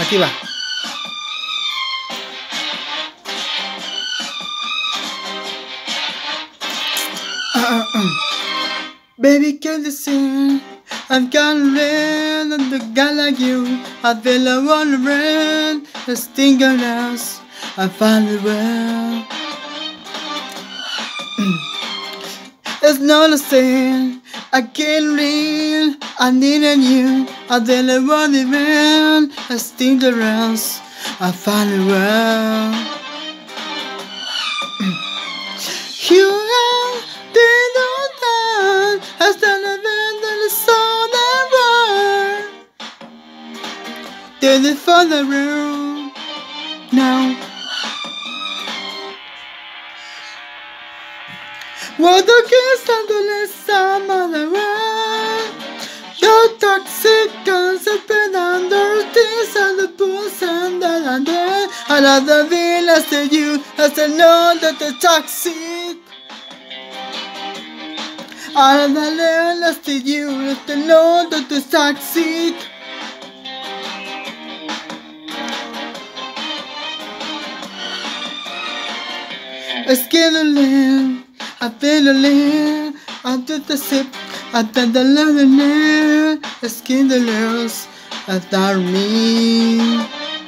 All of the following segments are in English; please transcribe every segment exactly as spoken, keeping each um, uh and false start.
Aquí va. Baby, can you see? I've got a red and the guy like you. I feel I wanna run. Let's think of us. I find it well. It's not a sin. I can't read. I needed you. I feel I wanna run. Let's think of us. I find it well. You have been on that. I stand a bit in the sun and run. Did it for the room now. What the kiss under the summer the world. You're toxic and sipping under this and the booze and the under. Another village to you as the know that the toxic. Another village to you as the know that the toxic. It's getting live. I feel a live. I did the sip. I did the living there. It's getting loose. I thought me.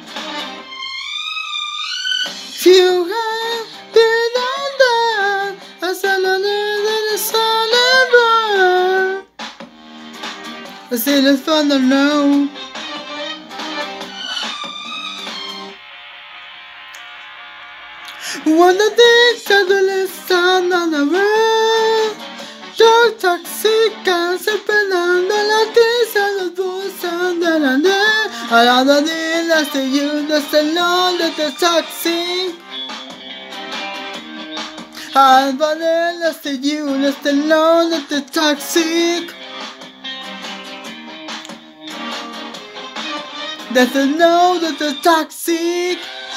You have been on that. I said I knew that it's all over. I said it's fun to know. One of the cuddly sun on the world. You're toxic and sipping under the teeth and the booze and the under. Another day that's to you, that's the know that the toxic. Another day that's to you, that's the know that the toxic. That's the know that the toxic.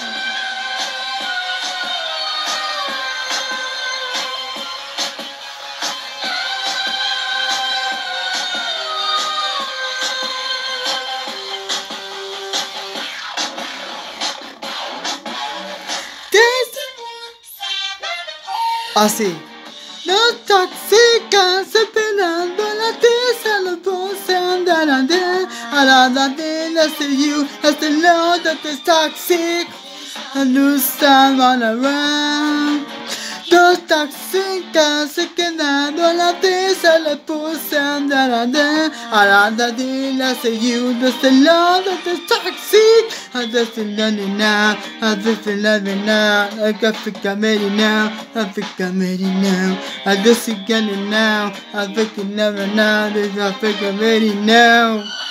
Así. No toxic and sipping under the teeth and the booze and the under. Another thing that's to you, that's to know that it's toxic. And lose time on around. No toxic and sipping under the teeth and the booze and the under. Another thing that's to you, that's to know that it's toxic. I just love it now, I just love it now, I got to get ready now, I think I'm ready now, I just get it now, I think it never now, I think I'm ready now.